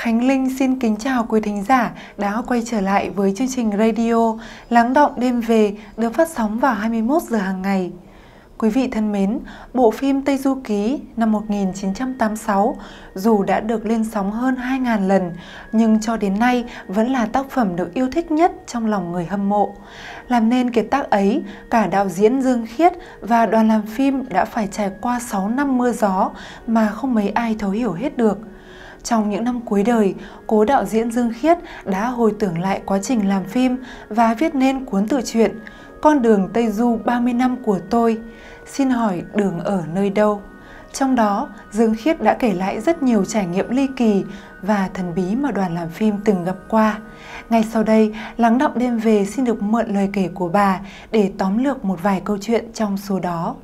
Khánh Linh xin kính chào quý thính giả đã quay trở lại với chương trình radio Lắng Đọng Đêm Về được phát sóng vào 21 giờ hàng ngày. Quý vị thân mến, bộ phim Tây Du Ký năm 1986 dù đã được lên sóng hơn 2.000 lần nhưng cho đến nay vẫn là tác phẩm được yêu thích nhất trong lòng người hâm mộ. Làm nên kiệt tác ấy, cả đạo diễn Dương Khiết và đoàn làm phim đã phải trải qua 6 năm mưa gió mà không mấy ai thấu hiểu hết được. Trong những năm cuối đời, cố đạo diễn Dương Khiết đã hồi tưởng lại quá trình làm phim và viết nên cuốn tự truyện Con đường Tây Du 30 năm của tôi. Xin hỏi đường ở nơi đâu? Trong đó, Dương Khiết đã kể lại rất nhiều trải nghiệm ly kỳ và thần bí mà đoàn làm phim từng gặp qua. Ngay sau đây, Lắng Đọng Đêm Về xin được mượn lời kể của bà để tóm lược một vài câu chuyện trong số đó.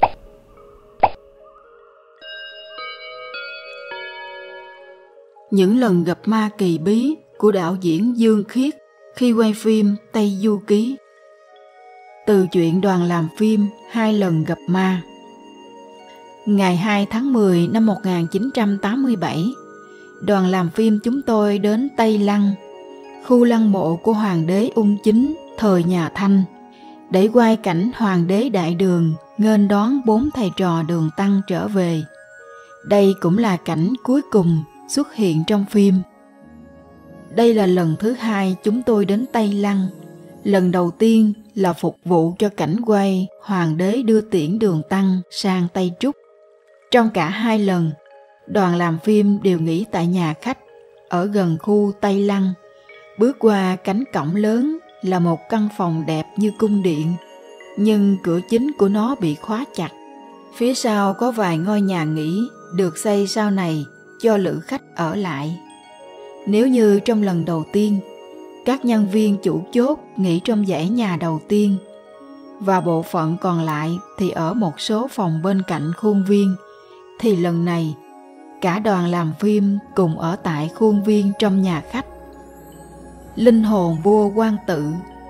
Những lần gặp ma kỳ bí của đạo diễn Dương Khiết khi quay phim Tây Du Ký. Từ chuyện đoàn làm phim 2 lần gặp ma. Ngày 2 tháng 10 năm 1987, đoàn làm phim chúng tôi đến Tây Lăng, khu lăng mộ của Hoàng đế Ung Chính thời nhà Thanh, để quay cảnh Hoàng đế Đại Đường nghênh đón 4 thầy trò Đường Tăng trở về. Đây cũng là cảnh cuối cùng xuất hiện trong phim. Đây là lần thứ 2 chúng tôi đến Tây Lăng. Lần đầu tiên là phục vụ cho cảnh quay Hoàng đế đưa tiễn Đường Tăng sang Tây Trúc. Trong cả 2 lần, đoàn làm phim đều nghỉ tại nhà khách ở gần khu Tây Lăng. Bước qua cánh cổng lớn là một căn phòng đẹp như cung điện, nhưng cửa chính của nó bị khóa chặt. Phía sau có vài ngôi nhà nghỉ được xây sau này cho lữ khách ở lại. Nếu như trong lần đầu tiên, các nhân viên chủ chốt nghỉ trong dãy nhà đầu tiên và bộ phận còn lại thì ở một số phòng bên cạnh khuôn viên, thì lần này cả đoàn làm phim cùng ở tại khuôn viên trong nhà khách. Linh hồn vua Quan Tự.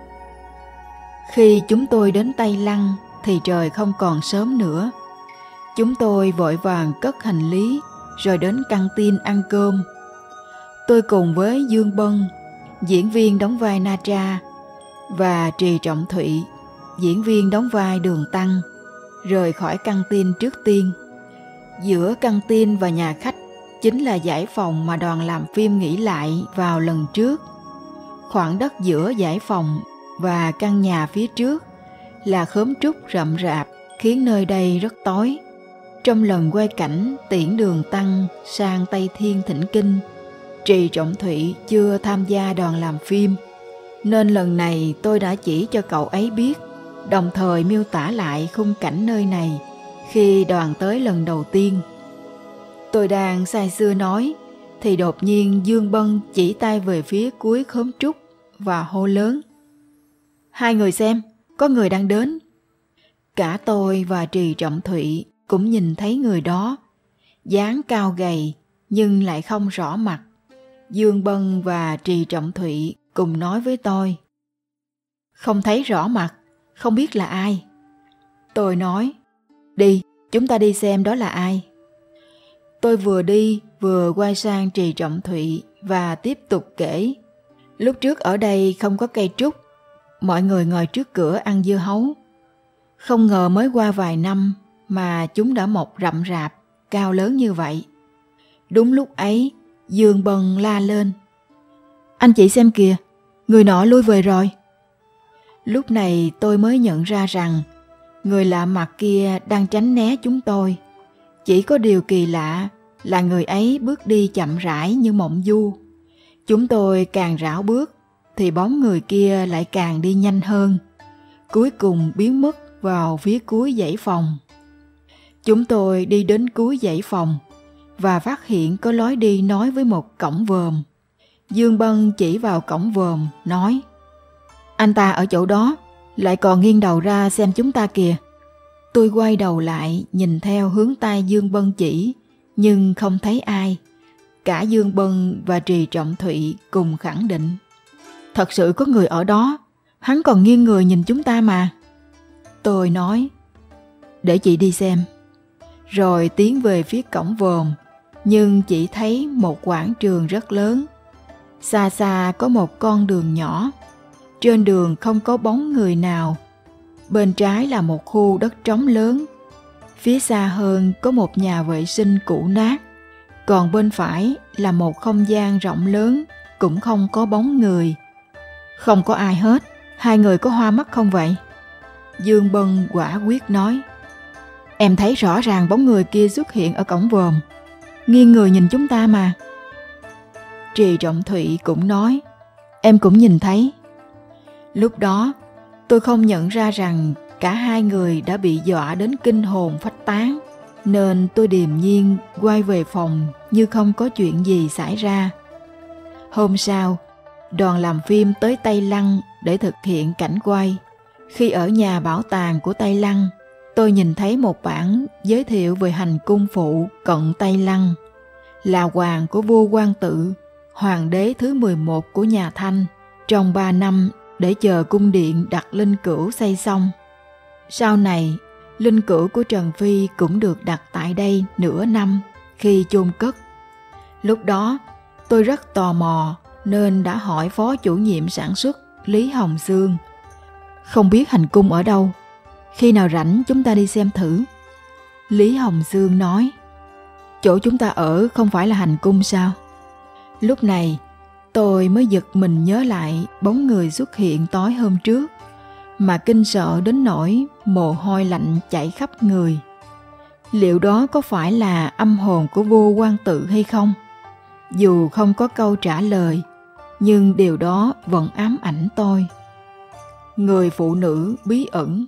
Khi chúng tôi đến Tây Lăng thì trời không còn sớm nữa. Chúng tôi vội vàng cất hành lý rồi đến căng tin ăn cơm. Tôi cùng với Dương Bân, diễn viên đóng vai Na Tra, và Trì Trọng Thụy, diễn viên đóng vai Đường Tăng, rời khỏi căng tin trước tiên. Giữa căng tin và nhà khách chính là dãy phòng mà đoàn làm phim nghỉ lại vào lần trước. Khoảng đất giữa dãy phòng và căn nhà phía trước là khóm trúc rậm rạp, khiến nơi đây rất tối. Trong lần quay cảnh tiễn Đường Tăng sang Tây Thiên thỉnh kinh, Trì Trọng Thụy chưa tham gia đoàn làm phim, nên lần này tôi đã chỉ cho cậu ấy biết, đồng thời miêu tả lại khung cảnh nơi này khi đoàn tới lần đầu tiên. Tôi đang say sưa nói, thì đột nhiên Dương Bân chỉ tay về phía cuối khóm trúc và hô lớn: "Hai người xem, có người đang đến." Cả tôi và Trì Trọng Thụy cũng nhìn thấy người đó, dáng cao gầy nhưng lại không rõ mặt. Dương Bân và Trì Trọng Thụy cùng nói với tôi: "Không thấy rõ mặt, không biết là ai." Tôi nói: "Đi, chúng ta đi xem đó là ai." Tôi vừa đi vừa quay sang Trì Trọng Thụy và tiếp tục kể: "Lúc trước ở đây không có cây trúc, mọi người ngồi trước cửa ăn dưa hấu. Không ngờ mới qua vài năm mà chúng đã mọc rậm rạp, cao lớn như vậy." Đúng lúc ấy, Dương Bân la lên: "Anh chị xem kìa, người nọ lui về rồi." Lúc này tôi mới nhận ra rằng người lạ mặt kia đang tránh né chúng tôi. Chỉ có điều kỳ lạ là người ấy bước đi chậm rãi như mộng du. Chúng tôi càng rảo bước thì bóng người kia lại càng đi nhanh hơn, cuối cùng biến mất vào phía cuối dãy phòng. Chúng tôi đi đến cuối dãy phòng và phát hiện có lối đi nối với một cổng vòm. Dương Bân chỉ vào cổng vòm nói: "Anh ta ở chỗ đó, lại còn nghiêng đầu ra xem chúng ta kìa." Tôi quay đầu lại nhìn theo hướng tay Dương Bân chỉ, nhưng không thấy ai. Cả Dương Bân và Trì Trọng Thụy cùng khẳng định: "Thật sự có người ở đó, hắn còn nghiêng người nhìn chúng ta mà." Tôi nói: "Để chị đi xem." Rồi tiến về phía cổng vòm, nhưng chỉ thấy một quảng trường rất lớn. Xa xa có một con đường nhỏ, trên đường không có bóng người nào. Bên trái là một khu đất trống lớn, phía xa hơn có một nhà vệ sinh cũ nát, còn bên phải là một không gian rộng lớn, cũng không có bóng người. Không có ai hết, hai người có hoa mắt không vậy? Dương Bân quả quyết nói. Em thấy rõ ràng bóng người kia xuất hiện ở cổng vòm, nghiêng người nhìn chúng ta mà. Trì Trọng Thụy cũng nói, em cũng nhìn thấy. Lúc đó tôi không nhận ra rằng cả hai người đã bị dọa đến kinh hồn phách tán, nên tôi điềm nhiên quay về phòng như không có chuyện gì xảy ra. Hôm sau, đoàn làm phim tới Tây Lăng để thực hiện cảnh quay. Khi ở nhà bảo tàng của Tây Lăng, tôi nhìn thấy một bản giới thiệu về hành cung phụ cận Tây Lăng, là hoàng của vua Quang Tự, hoàng đế thứ 11 của nhà Thanh, trong 3 năm để chờ cung điện đặt linh cữu xây xong. Sau này, linh cữu của Trần Phi cũng được đặt tại đây nửa năm khi chôn cất. Lúc đó, tôi rất tò mò nên đã hỏi phó chủ nhiệm sản xuất Lý Hồng Sương. Không biết hành cung ở đâu, khi nào rảnh chúng ta đi xem thử. Lý Hồng Sương nói, chỗ chúng ta ở không phải là hành cung sao? Lúc này, tôi mới giật mình nhớ lại bóng người xuất hiện tối hôm trước, mà kinh sợ đến nỗi mồ hôi lạnh chảy khắp người. Liệu đó có phải là âm hồn của vua Quang Tự hay không? Dù không có câu trả lời, nhưng điều đó vẫn ám ảnh tôi. Người phụ nữ bí ẩn.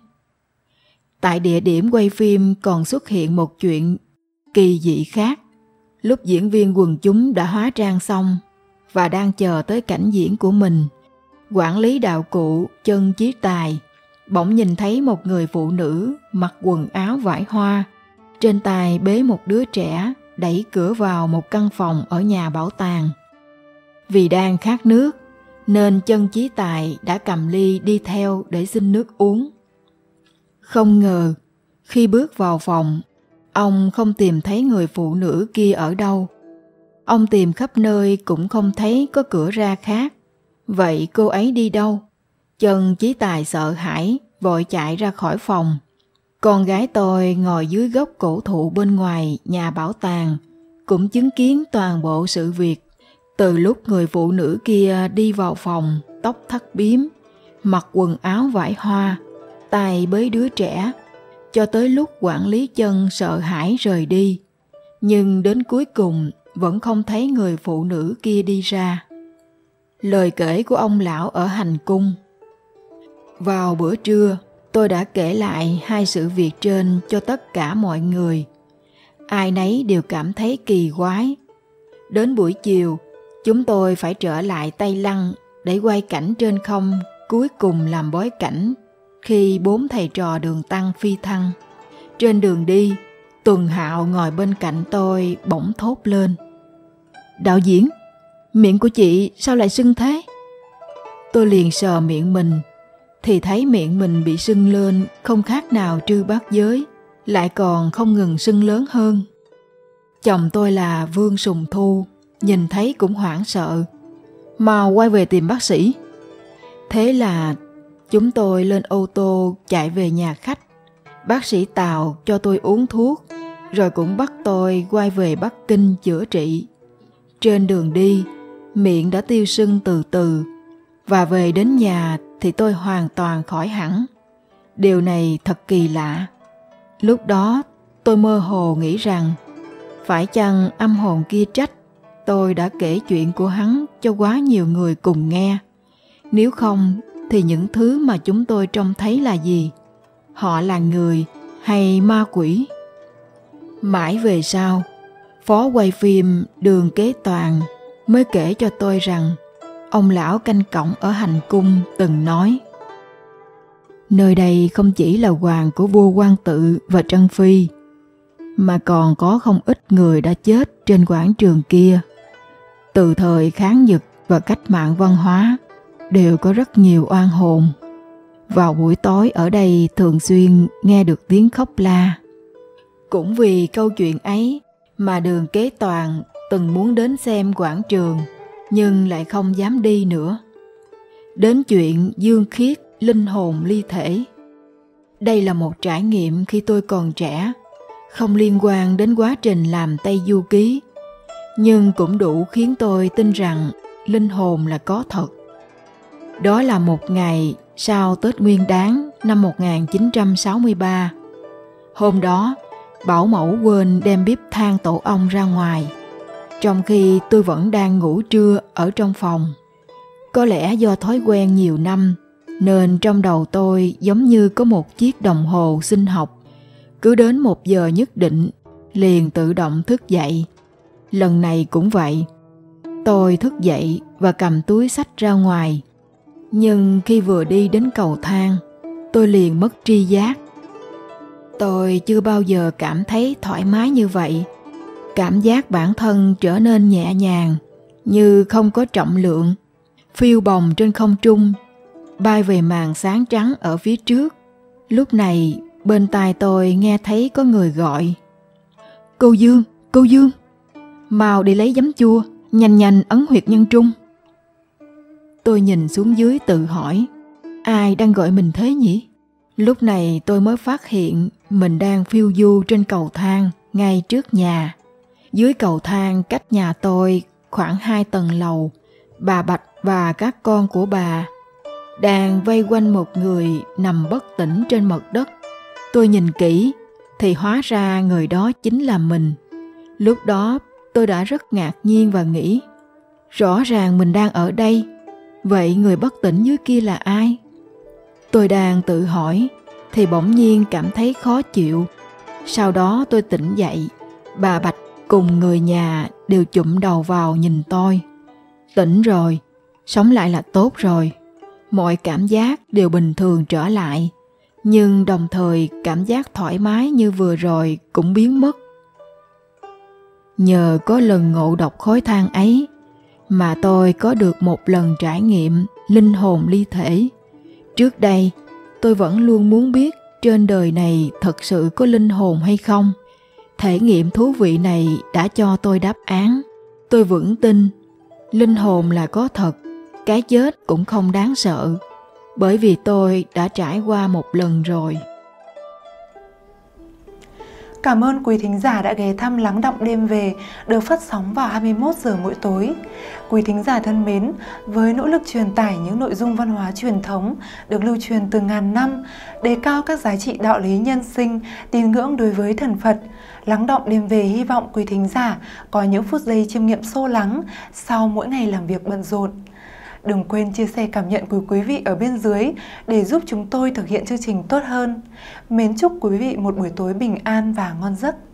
Tại địa điểm quay phim còn xuất hiện một chuyện kỳ dị khác. Lúc diễn viên quần chúng đã hóa trang xong và đang chờ tới cảnh diễn của mình, quản lý đạo cụ Chân Chí Tài bỗng nhìn thấy một người phụ nữ mặc quần áo vải hoa, trên tay bế một đứa trẻ, đẩy cửa vào một căn phòng ở nhà bảo tàng. Vì đang khát nước nên Chân Chí Tài đã cầm ly đi theo để xin nước uống. Không ngờ, khi bước vào phòng, ông không tìm thấy người phụ nữ kia ở đâu. Ông tìm khắp nơi cũng không thấy có cửa ra khác. Vậy cô ấy đi đâu? Chân Chí Tài sợ hãi, vội chạy ra khỏi phòng. Con gái tôi ngồi dưới gốc cổ thụ bên ngoài nhà bảo tàng, cũng chứng kiến toàn bộ sự việc. Từ lúc người phụ nữ kia đi vào phòng, tóc thắt bím, mặc quần áo vải hoa, tay bế đứa trẻ, cho tới lúc quản lý Chân sợ hãi rời đi. Nhưng đến cuối cùng vẫn không thấy người phụ nữ kia đi ra. Lời kể của ông lão ở hành cung. Vào bữa trưa, tôi đã kể lại hai sự việc trên cho tất cả mọi người. Ai nấy đều cảm thấy kỳ quái. Đến buổi chiều, chúng tôi phải trở lại Tây Lăng để quay cảnh trên không cuối cùng làm bối cảnh khi 4 thầy trò Đường Tăng phi thăng. Trên đường đi, Tuần Hạo ngồi bên cạnh tôi bỗng thốt lên: Đạo diễn, miệng của chị sao lại sưng thế? Tôi liền sờ miệng mình, thì thấy miệng mình bị sưng lên không khác nào Trư Bát Giới, lại còn không ngừng sưng lớn hơn. Chồng tôi là Vương Sùng Thu nhìn thấy cũng hoảng sợ: Mau quay về tìm bác sĩ. Thế là chúng tôi lên ô tô chạy về nhà khách. Bác sĩ Tào cho tôi uống thuốc, rồi cũng bắt tôi quay về Bắc Kinh chữa trị. Trên đường đi, miệng đã tiêu sưng từ từ, và về đến nhà thì tôi hoàn toàn khỏi hẳn. Điều này thật kỳ lạ. Lúc đó tôi mơ hồ nghĩ rằng phải chăng âm hồn kia trách tôi đã kể chuyện của hắn cho quá nhiều người cùng nghe. Nếu không thì những thứ mà chúng tôi trông thấy là gì? Họ là người hay ma quỷ? Mãi về sau, phó quay phim Đường Kế Toàn mới kể cho tôi rằng ông lão canh cổng ở hành cung từng nói: Nơi đây không chỉ là hoàng của vua Quang Tự và Trân Phi, mà còn có không ít người đã chết trên quảng trường kia. Từ thời kháng Nhật và cách mạng văn hóa đều có rất nhiều oan hồn. Vào buổi tối ở đây thường xuyên nghe được tiếng khóc la. Cũng vì câu chuyện ấy mà Đường Kế Toàn từng muốn đến xem quảng trường nhưng lại không dám đi nữa. Đến chuyện dương khiết linh hồn ly thể. Đây là một trải nghiệm khi tôi còn trẻ, không liên quan đến quá trình làm Tây Du Ký, nhưng cũng đủ khiến tôi tin rằng linh hồn là có thật. Đó là một ngày sau Tết Nguyên Đán năm 1963. Hôm đó, bảo mẫu quên đem bếp than tổ ong ra ngoài, trong khi tôi vẫn đang ngủ trưa ở trong phòng. Có lẽ do thói quen nhiều năm, nên trong đầu tôi giống như có một chiếc đồng hồ sinh học. Cứ đến 1 giờ nhất định, liền tự động thức dậy. Lần này cũng vậy. Tôi thức dậy và cầm túi xách ra ngoài. Nhưng khi vừa đi đến cầu thang, tôi liền mất tri giác. Tôi chưa bao giờ cảm thấy thoải mái như vậy. Cảm giác bản thân trở nên nhẹ nhàng, như không có trọng lượng, phiêu bồng trên không trung, bay về màn sáng trắng ở phía trước. Lúc này, bên tai tôi nghe thấy có người gọi: "Cô Dương, cô Dương, mau đi lấy giấm chua, nhanh nhanh ấn huyệt nhân trung." Tôi nhìn xuống dưới tự hỏi, ai đang gọi mình thế nhỉ? Lúc này tôi mới phát hiện mình đang phiêu du trên cầu thang ngay trước nhà. Dưới cầu thang cách nhà tôi khoảng 2 tầng lầu, bà Bạch và các con của bà đang vây quanh một người nằm bất tỉnh trên mặt đất. Tôi nhìn kỹ thì hóa ra người đó chính là mình. Lúc đó tôi đã rất ngạc nhiên và nghĩ, rõ ràng mình đang ở đây, vậy người bất tỉnh dưới kia là ai? Tôi đang tự hỏi thì bỗng nhiên cảm thấy khó chịu. Sau đó tôi tỉnh dậy, bà Bạch cùng người nhà đều chụm đầu vào nhìn tôi. Tỉnh rồi, sống lại là tốt rồi. Mọi cảm giác đều bình thường trở lại, nhưng đồng thời cảm giác thoải mái như vừa rồi cũng biến mất. Nhờ có lần ngộ độc khói than ấy mà tôi có được một lần trải nghiệm linh hồn ly thể. Trước đây, tôi vẫn luôn muốn biết trên đời này thật sự có linh hồn hay không. Thể nghiệm thú vị này đã cho tôi đáp án. Tôi vững tin linh hồn là có thật, cái chết cũng không đáng sợ, bởi vì tôi đã trải qua một lần rồi. Cảm ơn quý thính giả đã ghé thăm Lắng Đọng Đêm Về, được phát sóng vào 21 giờ mỗi tối. Quý thính giả thân mến, với nỗ lực truyền tải những nội dung văn hóa truyền thống được lưu truyền từ ngàn năm, đề cao các giá trị đạo lý nhân sinh, tín ngưỡng đối với thần Phật, Lắng Đọng Đêm Về hy vọng quý thính giả có những phút giây chiêm nghiệm sâu lắng sau mỗi ngày làm việc bận rộn. Đừng quên chia sẻ cảm nhận của quý vị ở bên dưới để giúp chúng tôi thực hiện chương trình tốt hơn. Mến chúc quý vị một buổi tối bình an và ngon giấc.